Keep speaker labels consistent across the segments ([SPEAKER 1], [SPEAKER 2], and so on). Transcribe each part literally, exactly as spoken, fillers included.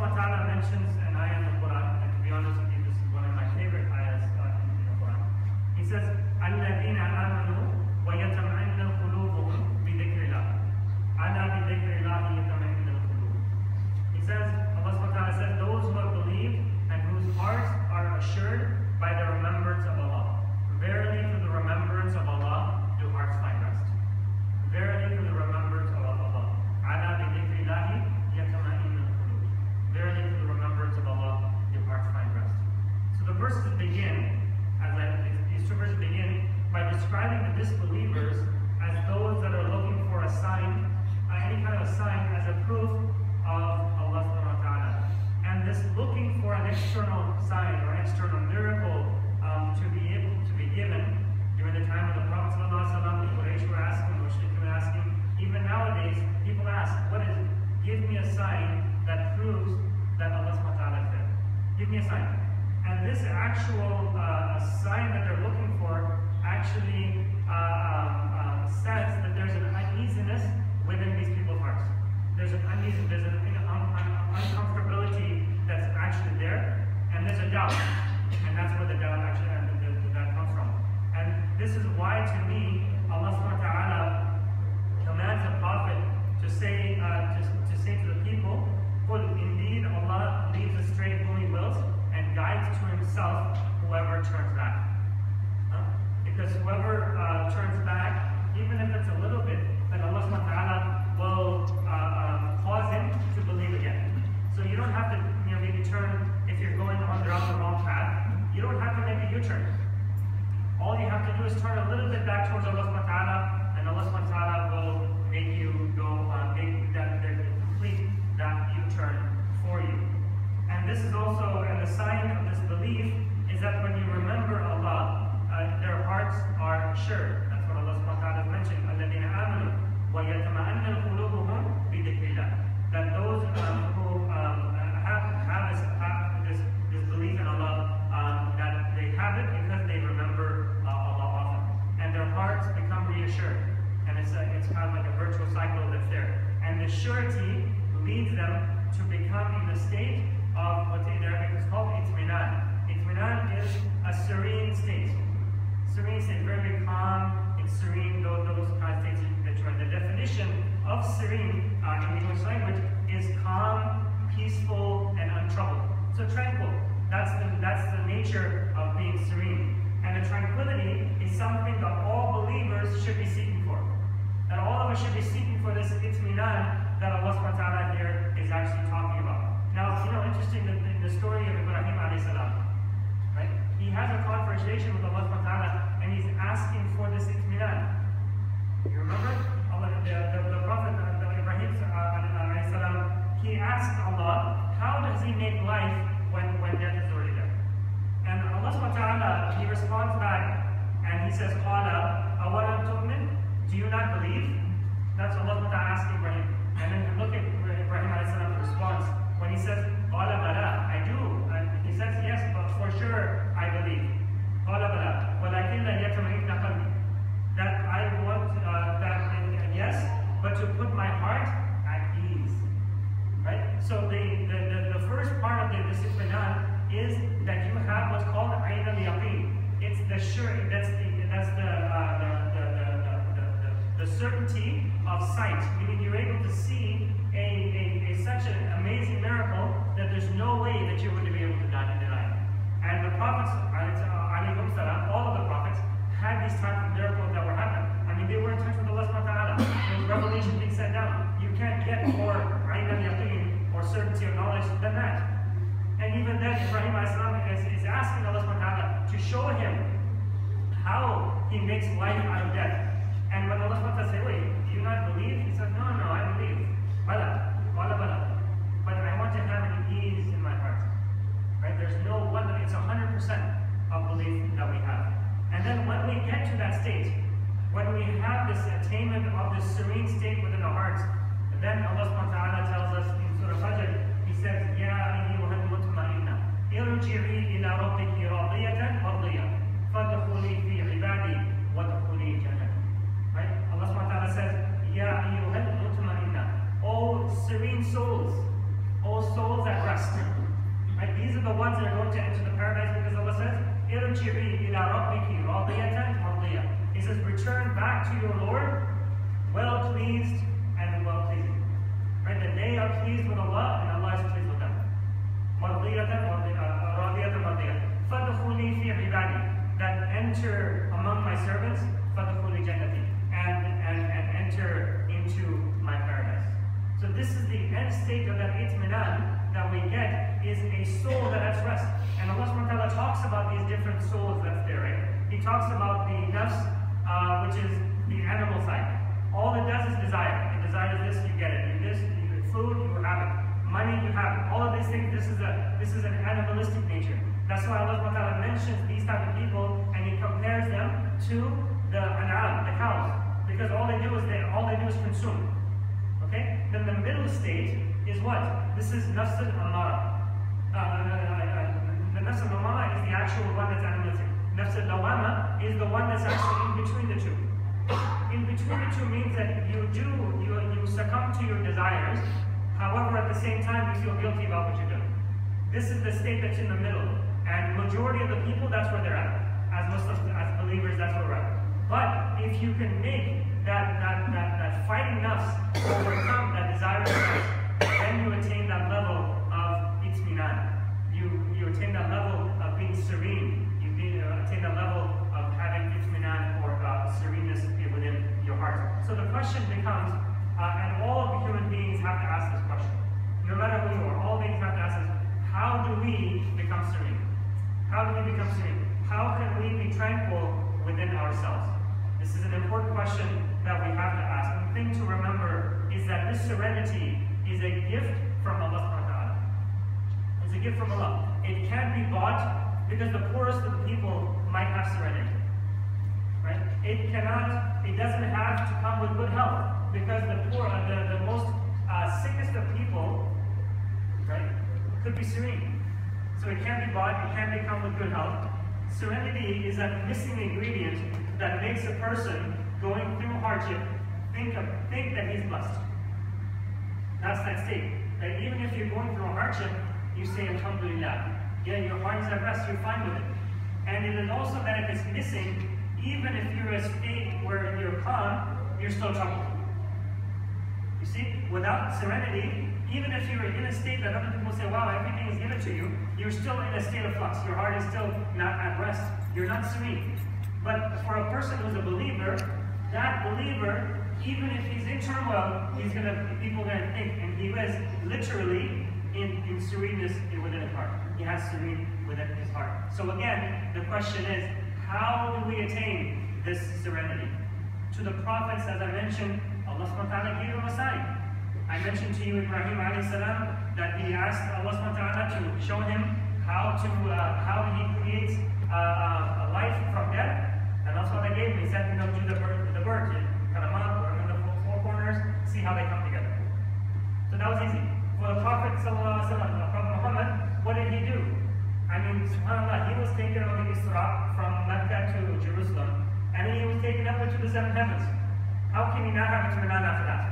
[SPEAKER 1] subhanahu wa ta'ala mentions an ayah in the Quran, and to be honest with you, this is one of my favorite ayahs uh, in the Quran. He says, الَّذِينَ آمَنُوا وَيَتَمَعِنَّ قُلُوبُهُم بِذِكْرِ اللَّهِ أَلَا بِذِكْرِ اللَّهِ يَتَمَعِنَّ الْقُلُوبُ. He says, Allah subhanahu wa ta'ala says, those who have believed and whose hearts are assured by the remembrance of Allah. Verily, through the remembrance of Allah, do hearts find rest. Verily, through the remembrance of Allah. Ala bi dhikrillahi yatma'innu al-qulub. Verily, through the remembrance of Allah, do hearts find rest. So the verses begin, as I, these two verses begin, by describing the disbelievers as those that are looking for a sign, uh, any kind of a sign as a proof of Allah subhanahu wa ta'ala. And this looking for an external sign or an external miracle um, to be able to be given during the time of the Prophet sallallahu alaihi wasallam, the Quraysh were asking, the Mushrikeen were asking. Even nowadays, people ask, what is it? Give me a sign that proves that Allah subhanahu wa ta'ala is there. Give me a sign. And this actual uh, sign that they're looking for actually uh, um, uh, says that there's an uneasiness within these people's hearts. There's an uneasiness, there's an un un uncomfortability that's actually there, and there's a doubt. And that's where the doubt actually uh, the, the, that comes from. And this is why, to me, Allah subhanahu wa ta'ala commands the Prophet to say, uh, to, to say to the people, "Qul indeed Allah leads astray whom He wills and guides to Himself whoever turns back." Huh? Because whoever uh, turns back, even if it's a little bit, then Allah subhanahu wa ta'ala will uh, um, cause him to believe again. So you don't have to, you know, maybe turn if you're going on the wrong path. You don't have to make a U-turn. All you have to do is turn a little bit back towards Allah subhanahu wa ta'ala, and Allah subhanahu wa ta'ala will make you go, uh, make that, that complete that U-turn for you. And this is also, and the sign of this belief is that when you remember Allah, uh, their hearts are assured. That's what Allah subhanahu wa ta'ala has mentioned. الَّذِينَ آمَنُوا وَيَتَمَعَنَّ قُلُوبُهُم بِذِكْرِ اللَّهِ. That those um, who um, have, have, this, have this, this belief in Allah, um, that they have it because they remember uh, Allah often. And their hearts become reassured. And it's, a, it's kind of like a virtual cycle that's there. And the surety leads them to become in the state of what in Arabic is called itminan. Itminan is a serene state. Serene state, very calm, it's serene, those, those kind of states that you're in. The definition of serene uh, in the English language is calm, peaceful, and untroubled. So tranquil. That's the, that's the nature of being serene. And the tranquility is something that all believers should be seeking for. That all of us should be seeking for this itminan that Allah subhanahu wa ta'ala here is actually talking about. Now, you know, interesting, the, the story of Ibrahim alayhi salam, right? He has a conversation with Allah subhanahu wa ta'ala, and he's asking for this itminan. You remember? Allah, the, the, the Prophet the Ibrahim alayhi salam, he asked Allah, how does he make life when, when death is already there? And Allah subhanahu wa ta'ala, he responds back, and he says, Qala, awalam tu'min? Do you not believe? That's Allah subhanahu wa ta'ala asking Ibrahim. And then look at Ibrahim alayhi salam's response. When he says, Qala bala, I do. And he says, yes, but for sure I believe. Qala bala, walakin la yatma'inna qalbi. That I want, uh, that, uh, yes, but to put my heart at ease. Right? So the, the, the, the first part of the discipline is that you have what's called ayn al-yaqeen. It's the sure, that's the, that's the, uh, the, the, the, the, the, the certainty of sight. Meaning you're able to see a, a, a such an amazing miracle that there's no way that you're going to be able to deny it. And the prophets, all of the prophets, had these types of miracles that were happening. I mean, they were in touch with Allah subhanahu wa ta'ala. There was revelation being sent down. You can't get more ayn al-yaqeen or certainty of knowledge than that. And even then, Ibrahim is, is asking Allah subhanahu wa ta'ala to show him how he makes life out of death. And when Allah subhanahu wa ta'ala says, wait, do you not believe? He says, no, no, I believe. Bala, bala, bala. But I want to have an ease in my heart. Right? There's no one, it's one hundred percent of belief that we have. And then when we get to that state, when we have this attainment of this serene state within our hearts, then Allah subhanahu wa ta'ala tells us in Surah Fajr, He says, Ya ayyuhal mutma'inna, irji'i ila rabbiki radiyatan mardiyah, fadkhuli fi ibadi, wadkhuli jannah. Right? Allah subhanahu wa ta'ala says, Ya ayyuhal mutma'inna, O serene souls, the ones that are going to enter the paradise, because Allah says, "Irji'i ila rabbiki radiyatan mardiyah." He says, return back to your Lord, well pleased and well pleasing. Right? That they are pleased with Allah and Allah is pleased with them. Mardiyatan radiyatan mardiyah. Fadkhuli fi ibadi. That enter among my servants, fadkhuli jannati. And, and, and enter into my paradise. So this is the end state of that itminan that we get, is a soul that has rest. And Allah subhanahu wa ta'ala talks about these different souls that's there, right? He talks about the nafs, uh, which is the animal side. All it does is desire. It desires this, you get it. You this, you get food, you have it. Money, you have it. All of these things, this is a this is an animalistic nature. That's why Allah subhanahu wa ta'ala mentions these type of people and He compares them to the an'am, the cows. Because all they do is they all they do is consume. Okay? Then the middle state is what? This is nafs al-amara. Uh, uh, uh, the nafs al-amara is the actual one that's animalistic. Nafs al-lawama is the one that's actually in between the two. In between the two means that you do, you, you succumb to your desires, however at the same time you feel guilty about what you're doing. This is the state that's in the middle. And majority of the people, that's where they're at. As Muslims, as believers, that's where we're at. But if you can make that, that, that, that fighting nafs overcome that desire of nafs, then you attain that level of itminan. You, you attain that level of being serene. You be, uh, attain that level of having itminan or uh, sereneness within your heart. So the question becomes, uh, and all of the human beings have to ask this question. No matter who you are, all beings have to ask this, how do we become serene? How do we become serene? How can we be tranquil within ourselves? This is an important question that we have to ask. And the thing to remember is that this serenity is a gift from Allah subhanahu wa ta'ala. It's a gift from Allah. It can't be bought because the poorest of the people might have serenity. Right? It cannot, it doesn't have to come with good health because the poor, uh, the, the most uh, sickest of people, right, could be serene. So it can't be bought, it can't become with good health. Serenity is that missing ingredient that makes a person going through hardship think of think that he's blessed. That's that state. That even if you're going through a hardship, you say Alhamdulillah. Yeah, your heart is at rest, you're fine with it. And it is also that if it's missing, even if you're in a state where you're calm, you're still troubled. You see, without serenity, even if you're in a state that other people say, wow, everything is given to you, you're still in a state of flux. Your heart is still not at rest. You're not serene. But for a person who's a believer, that believer, even if he's in turmoil, he's gonna people are gonna think, and he is literally in, in sereneness within his heart. He has serene within his heart. So again, the question is, how do we attain this serenity? To the prophets, as I mentioned, Allah subhanahu wa ta'ala gave him a sign. I mentioned to you Ibrahim alayhi salam that he asked Allah subhanahu wa ta'ala to show him how to uh, how he creates uh, a life from death. And that's what I gave him. He said, you know, do the bird, the bird, cut them up, or in the four corners, see how they come together. So that was easy. For the Prophet sallallahu alaihi wasallam, the Prophet Muhammad, what did he do? I mean, subhanAllah, he was taken on the Isra from Mecca to Jerusalem, and then he was taken up into the seven heavens. How can he not have itminan after that?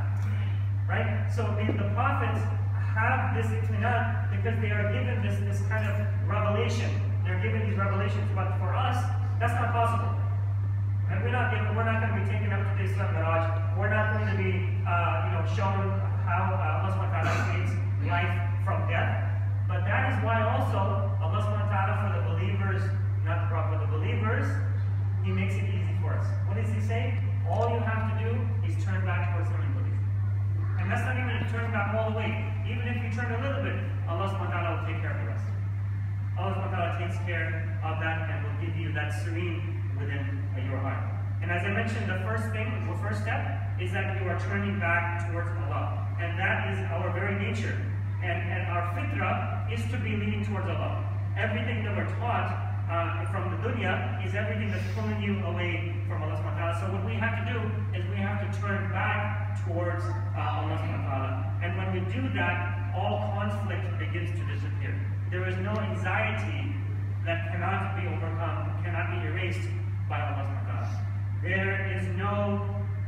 [SPEAKER 1] Right? So the, the prophets have this itminan because they are given this, this kind of revelation. They're given these revelations, but for us, that's not possible. And we're not given, we're not going to be taken up to the Isra Miraj. We're not going to be, uh, you know, shown how uh, Allah subhanahu wa ta'ala creates life from death. But that is why also Allah subhanahu wa ta'ala for the believers, not for the believers, He makes it easy for us. What does He say? All you have to do is turn back towards Him and believe. And that's not even to turn back all the way. Even if you turn a little bit, Allah subhanahu wa ta'ala will take care of the rest. Allah subhanahu wa ta'ala takes care of that and will give you that serene within your heart. And as I mentioned, the first thing, the first step, is that you are turning back towards Allah. And that is our very nature. And, and our fitrah is to be leaning towards Allah. Everything that we're taught uh, from the dunya is everything that's pulling you away from Allah subhanahu wa ta'ala. So what we have to do is we have to turn back towards uh, Allah subhanahu wa ta'ala. And when we do that, all conflict begins to disappear. There is no anxiety that cannot be overcome, cannot be erased by Allah subhanahu wa ta'ala. There is no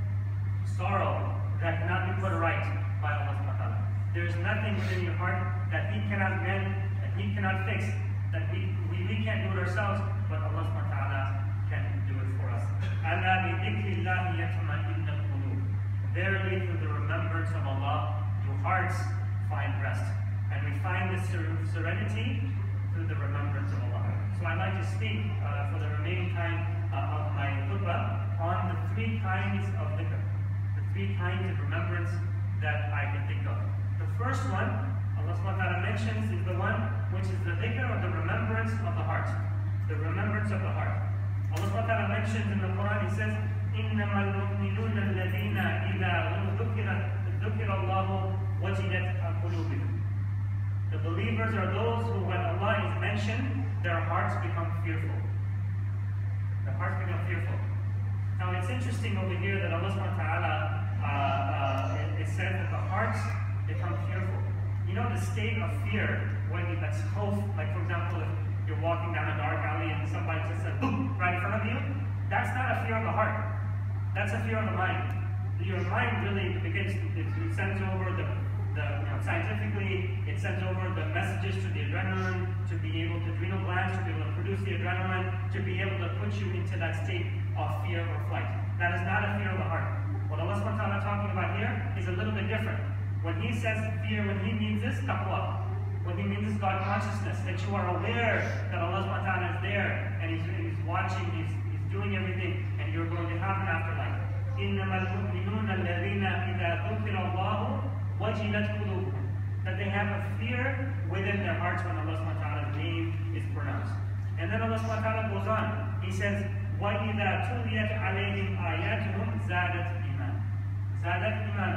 [SPEAKER 1] sorrow that cannot be put right by Allah subhanahu wa ta'ala. There is nothing within your heart that He cannot mend, that we cannot fix, that we, we, we can't do it ourselves, but Allah subhanahu wa ta'ala can do it for us. أَلَا بِذِكْرِ اللَّهِ يَطْمَئِنُّ الْقُلُوبُ. Verily, through the remembrance of Allah, your hearts find rest. And we find this serenity through the remembrance of Allah. So I'd like to speak uh, for the remaining time uh, of my khutbah on the three kinds of dhikr, the three kinds of remembrance that I can think of. The first one, Allah subhanahu wa ta'ala mentions, is the one which is the dhikr or the remembrance of the heart. The remembrance of the heart. Allah subhanahu wa ta'ala mentions in the Quran, He says, إِنَّمَا الْمُؤْمِنُونَ الَّذِينَ إِذَا ذُكِرَ اللَّهُ وَجِلَتْ قُلُوبُهُمْ. The believers are those who, when Allah is mentioned, their hearts become fearful. Their hearts become fearful. Now it's interesting over here that Allah subhanahu wa ta'ala uh, uh, it, it says that the hearts become fearful. You know the state of fear when you, that's khawf, like for example, if you're walking down a dark alley and somebody just says boom right in front of you, that's not a fear of the heart. That's a fear of the mind. Your mind really begins, it, it sends over the, the you know, scientifically, it sends over the messages to the adrenaline, to be able to, adrenal glands, to be able to produce the adrenaline, to be able to put you into that state of fear or flight. That is not a fear of the heart. What Allah subhanahu wa ta'ala is talking about here is a little bit different. When He says fear, when He means this, taqwa. What He means is God consciousness, that you are aware that Allah subhanahu wa ta'ala is there, and He's, he's watching, he's, he's doing everything, and you're going to have an afterlife. إِنَّمَا الْمُؤْمِنُونَ الَّذِينَ إِذَا ذُكِرَ اللَّهُ وَجِلَتْ قُلُوبُهُم. That they have a fear within their hearts when Allah subhanahu wa ta'ala's name is pronounced. And then Allah subhanahu wa ta'ala goes on. He says, وَإِذَا تُلِيَتْ عَلَيْهِمْ آيَاتُهُمْ زَادَتْ إِيمَانًا. زَادَتْ إِيمَانًا.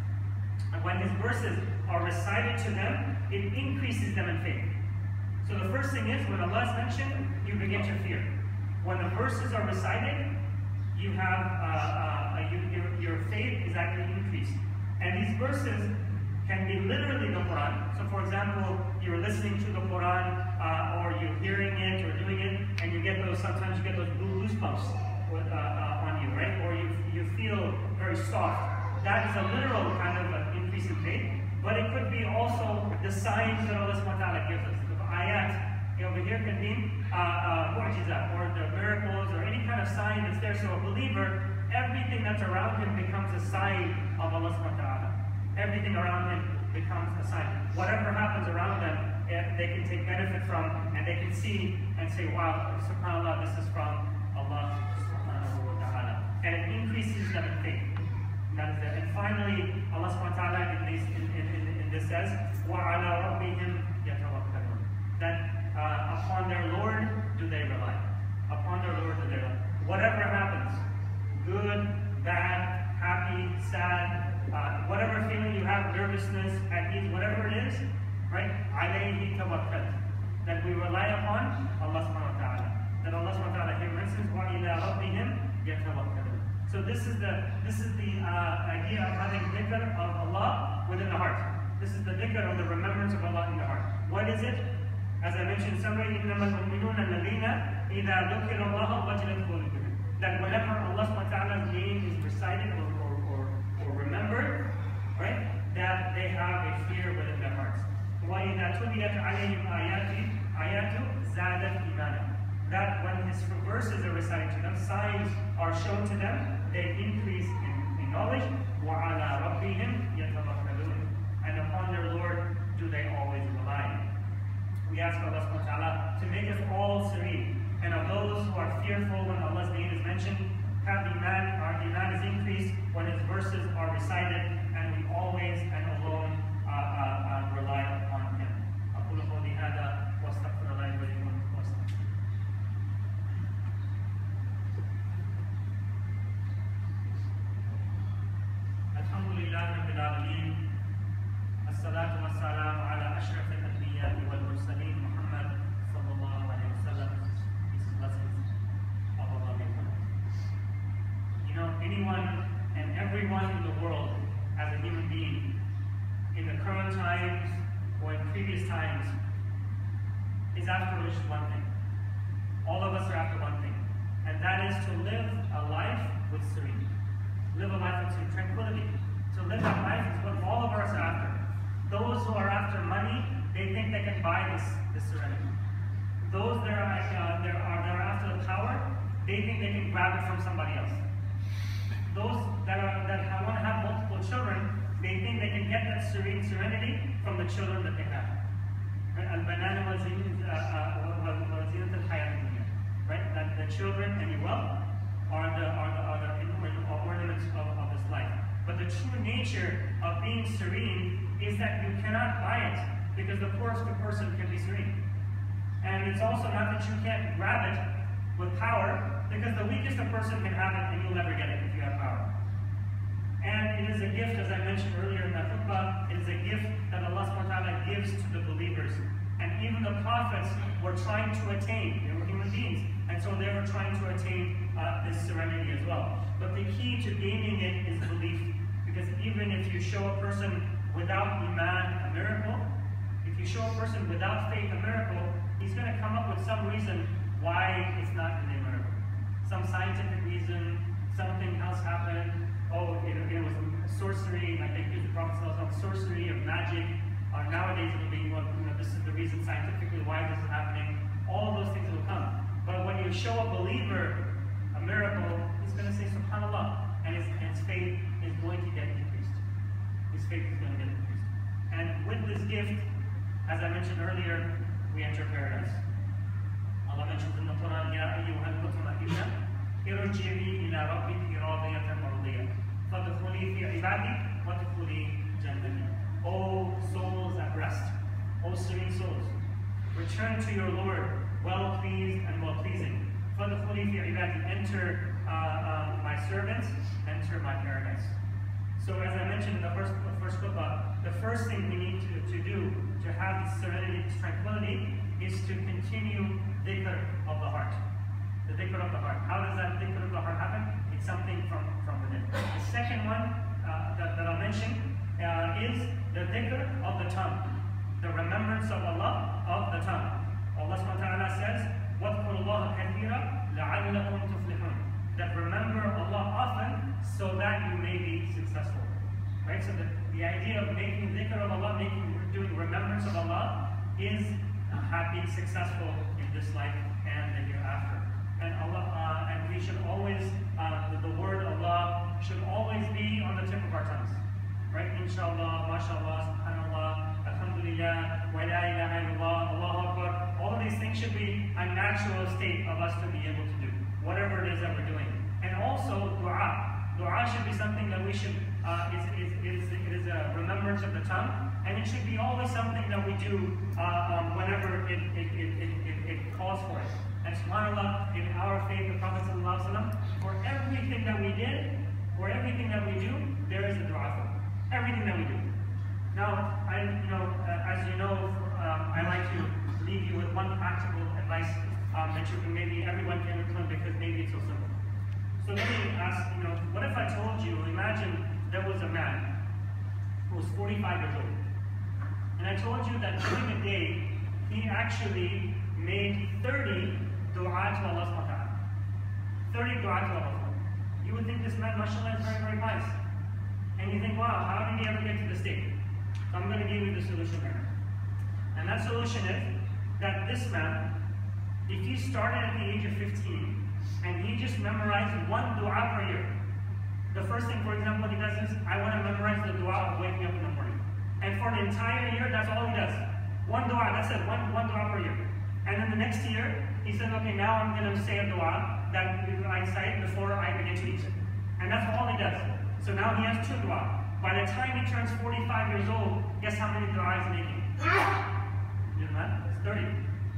[SPEAKER 1] And when His verses are recited to them, it increases them in faith. So the first thing is, when Allah is mentioned, you begin to fear. When the verses are recited, you have uh, uh, you, your, your faith is actually increased. And these verses can be literally the Quran. So for example, you're listening to the Quran, uh, or you're hearing it, or doing it, and you get those, sometimes you get those goosebumps with, uh, uh, on you, right? Or you, you feel very soft. That is a literal kind of an increase in faith. But it could be also the signs that Allah subhanahu wa ta'ala gives us. The ayat over here can mean uh, uh, mu'jiza, or the miracles, or any kind of sign that's there. So a believer, everything that's around him becomes a sign of Allah subhanahu wa ta'ala. Everything around him becomes a sign. Whatever happens around them, they can take benefit from, and they can see and say, wow, subhanAllah, this is from Allah subhanahu wa ta'ala. And it increases them in faith. That is it. And finally, Allah subhanahu wa ta'ala in this, in, in, in, in this says, وَعَلَىٰ رَبِّهِمْ يَتَوَكَّلُونَ. That uh, upon their Lord do they rely. Upon their Lord do they rely. Whatever happens, good, bad, happy, sad, uh, whatever feeling you have, nervousness, at ease, whatever it is, right? عَلَيْهِ تَوَكَّلْ. That we rely upon Allah subhanahu wa ta'ala. That Allah subhanahu wa ta'ala here mentions, وَإِلَىٰ رَبِّهِمْ يَتَوَكَّلُونَ. So this is the this is the uh, idea of having dhikr of Allah within the heart. This is the dhikr of the remembrance of Allah in the heart. What is it? As I mentioned, somebody إِنَّمَا الْمُؤْمِنُونَ الَّذِينَ إِذَا ذُكِرَ اللَّهُ وَجِلَتْ قُلُوبُهُم. That whenever Allah subhanahu wa ta'ala's name is recited or, or, or, or remembered, right, that they have a fear within their hearts. وَإِذَا تُلِيَتْ عَلَيْهِمْ آيَاتُ زَادَتْ إِيمَانًا. That when His verses are recited to them, signs are shown to them, they increase in, in knowledge. وَعَلَىٰ رَبِّهِمْ يَتَوَكَّلُونَ. And upon their Lord do they always rely. We ask Allah subhanahu wa ta'ala to make us all serene. And of those who are fearful when Allah's name is mentioned, have iman, our iman is increased when His verses are recited, and we always and alone uh, uh, uh, rely upon Him. أقول قولي هذا وأستغفر الله لي ولكم. الحمد لله رب العالمين. الصلاة والسلام على أشرف الأنبياء والمرسلين محمد صلى الله عليه وسلم. Peace and blessings of Allah be upon him. You know, anyone and everyone in the world as a human being, in the current times or in previous times, is after just one thing. All of us are after one thing, and that is to live a life with serenity. Live a life with tranquility. To live that life is what all of us are after. Those who are after money, they think they can buy this, this serenity. Those that are, uh, that are, that are after the power, they think they can grab it from somebody else. Those that, are, that want to have multiple children, they think they can get that serene serenity from the children that they have. Al-banana wa zinat al-hayat dunya. Right? That the children and your wealth are the, are the, are the ornaments of, of this life. But the true nature of being serene is that you cannot buy it, because the poorest person can be serene. And it's also not that you can't grab it with power, because the weakest a person can have it and you'll never get it if you have power. And it is a gift, as I mentioned earlier in the khutbah, it is a gift that Allah subhanahu wa ta'ala gives to the believers. And even the prophets were trying to attain, they were human beings, and so they were trying to attain uh, this serenity as well. But the key to gaining it is belief, because even if you show a person without iman a miracle, if you show a person without faith a miracle, he's going to come up with some reason why it's not in a miracle. Some scientific reason, something else happened, oh, it, it was sorcery, I think the Prophet said sorcery or magic, or nowadays it'll be, well, you know, this is the reason scientifically why this is happening. All of those things will come. But when you show a believer a miracle, he's going to say subhanallah, and his, his faith is going to get increased. His faith is going to get increased. And with this gift, as I mentioned earlier, we enter paradise. Allah mentions in the Quran, Ya ayyuhal mutma'inna, irji'i ila rabbiki radiyatan mardiyah. Fadkhuli fi ibadi, wadkhuli jannati. O souls at rest, O serene souls, return to your Lord, well pleased and well pleasing. Fadkhuli fi ibadi, enter uh, uh, my servants, enter my paradise. So as I mentioned in the first, the first khutbah, the first thing we need to, to do to have this serenity, this tranquility, is to continue dhikr of the heart. The dhikr of the heart. How does that dhikr of the heart happen? It's something from, from within. The second one uh, that, that I'll mention uh, is the dhikr of the tongue. The remembrance of Allah of the tongue. Allah subhanahu wa ta'ala says, وَاذْكُرُوا اللَّهَ كَثِيرًا لَعَلَّكُمْ تُفْلِحُونَ. That remember Allah often so that you may be successful. Right? So the, the idea of making dhikr of Allah, making doing remembrance of Allah, is uh, being successful in this life and the hereafter. And Allah, uh, and we should always, uh, the, the word Allah should always be on the tip of our tongues. Right? Inshallah, mashallah, subhanallah, alhamdulillah, wa la ilaha illallah, Allahu Akbar. All of these things should be a natural state of us to be able to do, whatever it is that we're doing. And also, dua. Dua should be something that we should, uh, is, is, is, it is a remembrance of the tongue, and it should be always something that we do uh, um, whenever it, it, it, it, it, it calls for it. And subhanAllah, in our faith, the Prophet ﷺ, for everything that we did, for everything that we do, there is a dua for it. Everything that we do. Now, I, you know, uh, as you know, um, I like to leave you with one practical advice um, that you can maybe everyone can implement, because maybe it's so simple. So let me ask, you know, what if I told you, imagine there was a man who was forty-five years old, and I told you that during the day, he actually made thirty dua to Allah subhanahu wa ta'ala. thirty dua to Allah. You would think this man, mashallah, is very, very pious. And you think, wow, how did he ever get to this state? So I'm going to give you the solution here. And that solution is that this man, if he started at the age of fifteen, and he just memorized one dua per year. The first thing, for example, he does is, I want to memorize the dua of waking up in the morning. And for the entire year, that's all he does. One dua, that's it, one, one dua per year. And then the next year, he says, okay, now I'm going to say a dua that I cite before I begin to eat it. And that's all he does. So now he has two dua. By the time he turns forty-five years old, guess how many dua he's making? You know that? It's thirty.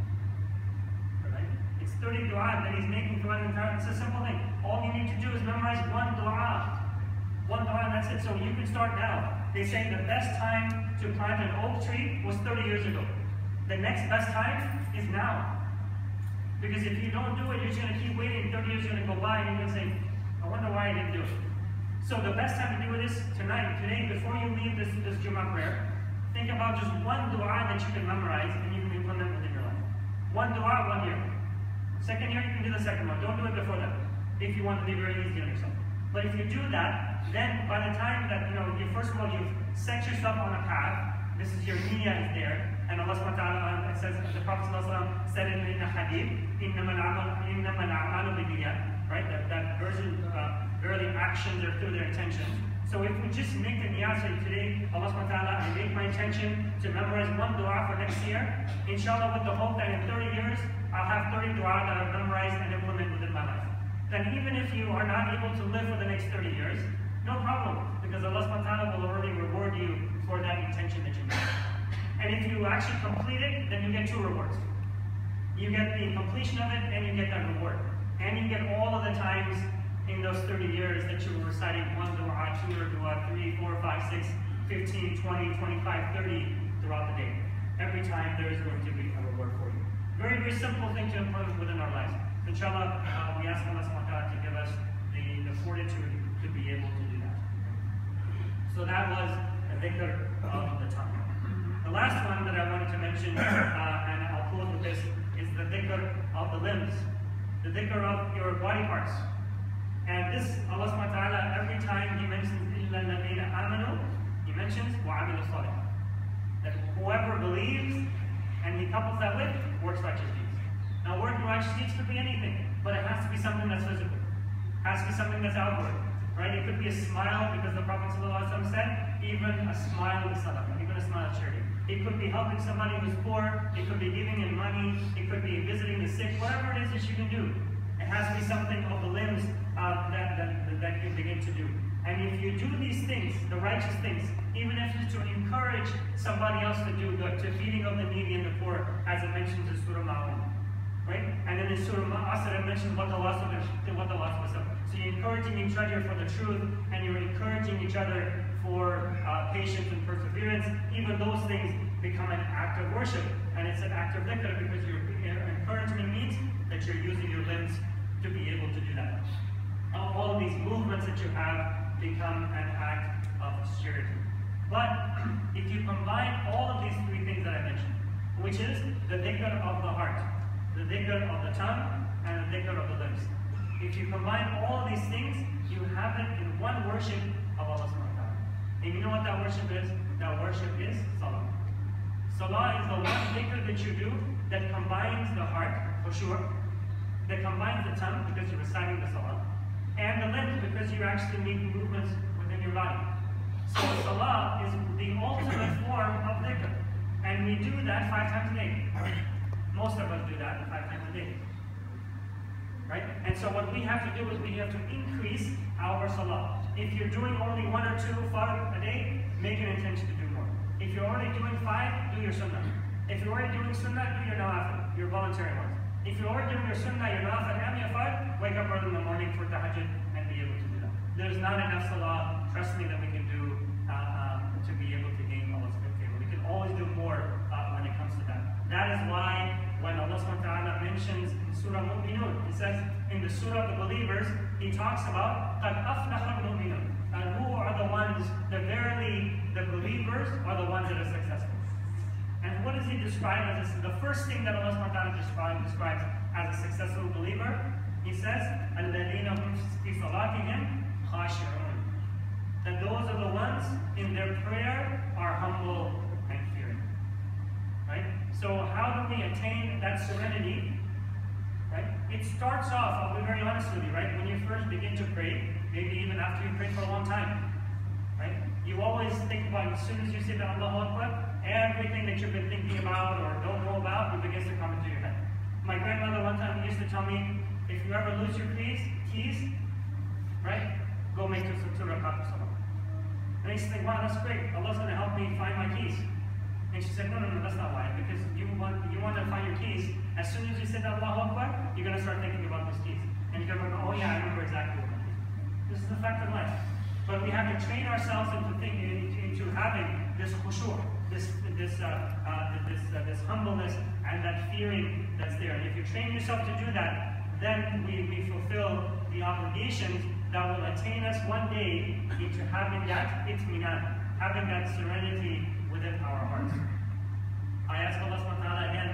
[SPEAKER 1] thirty dua that he's making throughout the entire. It's a simple thing. All you need to do is memorize one dua. One dua, and that's it. So you can start now. They say the best time to plant an oak tree was thirty years ago. The next best time is now. Because if you don't do it, you're just going to keep waiting. thirty years are going to go by, and you're going to say, I wonder why I didn't do it. So the best time to do it is tonight, today, before you leave this, this Jummah prayer. Think about just one dua that you can memorize, and you can implement within your life. One dua, one year. Second year, you can do the second one. Don't do it before that, if you want to be very easy on yourself. But if you do that, then by the time that, you know, you, first of all, you've set yourself on a path, this is your niyyah is there, And Allah subhanahu wa ta'ala, it says, the Prophet said in the hadith, إِنَّمَا الْأَعْمَالُ بِالنِّيَّاتِ, right? That, that version, uh, verily actions are through their intentions. So if we just make the niyat, say today, Allah subhanahu wa ta'ala, I make my intention to memorize one dua for next year, inshallah with the hope that in thirty years, I'll have thirty dua that I've memorized and implement within my life. Then even if you are not able to live for the next thirty years, no problem, because Allah subhanahu wa ta'ala will already reward you for that intention that you made. And if you actually complete it, then you get two rewards. You get the completion of it, and you get that reward. And you get all of the times in those thirty years that you were reciting one dua, two dua, three, four, five, six, fifteen, twenty, twenty-five, thirty throughout the day. Every time there is going to be a reward for you. Very, very simple thing to implement within our lives. Inshallah, uh, we ask Allah subhanahu wa ta'ala to give us the, the fortitude to be able to do that. So that was a dhikr of the tongue. The last one that I wanted to mention, uh, and I'll close with this, is the dhikr of the limbs. The dhikr of your body parts. And this, Allah subhanahu wa ta'ala, every time He mentions إِلَّا الَّذِينَ آمَنُوا, He mentions وَعَمِلُوا الصَّالِحَاتِ. That whoever believes, and He couples that with, works righteous deeds. Now working righteous deeds could be anything, but it has to be something that's physical. It has to be something that's outward. Right? It could be a smile, because the Prophet ﷺ said, even a smile is sadaqah, even a smile is charity. It could be helping somebody who's poor, it could be giving him money, it could be visiting the sick, whatever it is that you can do. It has to be something of the limbs uh, that, that, that you begin to do. And if you do these things, the righteous things, even if it's to encourage somebody else to do good, to feeding of the needy and the poor, as it mentions in Surah Ma'un, right? And then in Surah Asr it mentions what the loss of what the loss was of. So you're encouraging each other for the truth, and you're encouraging each other for uh, patience and perseverance. Even those things become an act of worship, and it's an act of dhikr, because your encouragement means that you're using your limbs to be able to do that. All of these movements that you have become an act of charity. But if you combine all of these three things that I mentioned, which is the dhikr of the heart, the dhikr of the tongue, and the dhikr of the limbs. If you combine all of these things, you have it in one worship of Allah subhanahu wa ta'ala. And you know what that worship is? That worship is salah. Salah is the one dhikr that you do that combines the heart, for sure, that combines the tongue, because you're reciting the salah, and the limbs, because you're actually making movements within your body. So salah is the ultimate form of dhikr. And we do that five times a day. Most of us do that five times a day. Right? And so what we have to do is we have to increase our salah. If you're doing only one or two fard a day, make an intention to do more. If you're already doing five, do your sunnah. If you're already doing sunnah, do your nawafil, your voluntary ones. If you're already doing your sunnah, your nawafil, and your fard, wake up early in the morning for tahajjud and be able to do that. There's not enough salah, trust me, that we can do uh, um, to be able to gain Allah's favor. We can always do more uh, when it comes to that. That is why when Allah subhanahu wa ta'ala mentions in Surah Mu'minun, He says in the Surah of the believers, He talks about قَدْ أَفْلَحَ الْمُؤْمِنُونَ, and who are the ones that verily the believers are the ones that are successful. And what does He describe as this? The first thing that Allah subhanahu wa ta'ala describes, describes as a successful believer, He says, الَّذِينَ هُمْ فِي صَلَاتِهِمْ خَاشِعُونَ, that those are the ones in their prayer are humble and fearing. Right? So how do we attain that serenity? Right? It starts off, I'll be very honest with you, right? When you first begin to pray, maybe even after you prayed for a long time, right? You always think about, as soon as you say the Allahu Akbar, everything that you've been thinking about or don't know about, it begins to come into your head. My grandmother one time used to tell me, if you ever lose your keys, keys, right? Go make two rakat of salah. And I used to think, wow, that's great. Allah's going to help me find my keys. And she said, no, no, no, that's not why. Because you want you want to find your keys. As soon as you said Allahu Akbar, you're going to start thinking about those keys. And you're going to go, oh yeah, I remember exactly what my keys are. This is the fact of life. But we have to train ourselves into thinking, into having this khushu', this this uh, uh, this uh, this humbleness and that fearing that's there. And if you train yourself to do that, then we, we fulfill the obligations that will attain us one day into having that itminan, having that serenity within our hearts. I ask Allah subhanahu wa ta'ala again